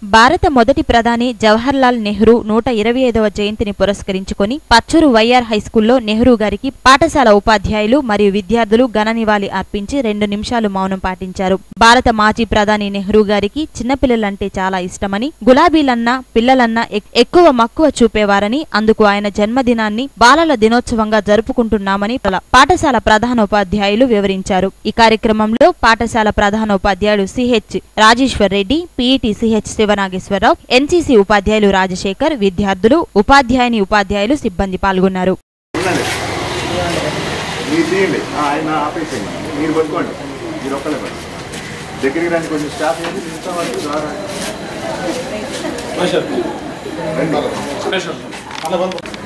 భారత మొదటి ప్రధాని జవహర్లాల్ నెహ్రూ 125వ జయంతిని పురస్కరించుకొని పచ్చూరు వైఆర్ హైస్కూల్లో నెహ్రూ గారికి పాఠశాల ఉపాధ్యాయులు మరియు విద్యార్థులు ఘన నివాళి అర్పించి 2 నిమిషాలు మౌనం పాటించారు. భారత మాజీ ప్రధాని నెహ్రూ గారికి చిన్నపిల్లలంటే చాలా ఇష్టమని, గులాబీలన్నా పిల్లలన్నా ఎక్కువ మక్కువ చూపేవారని, అందుకు ఆయన జన్మదినాన్ని బాలల దినోత్సవంగా జరుపుకుంటున్నామని పాఠశాల ప్రధానోపాధ్యాయులు వివరించారు. ఈ కార్యక్రమంలో పాఠశాల ప్రధానోపాధ్యాయుడు CH Rajeshwar Reddy, PET CH Sivanageswararao, NCC ఉపాధ్యాయులు రాజశేఖర్, విద్యార్థులు, ఉపాధ్యాయులు, సిబ్బంది పాల్గొన్నారు. దగ్గరికి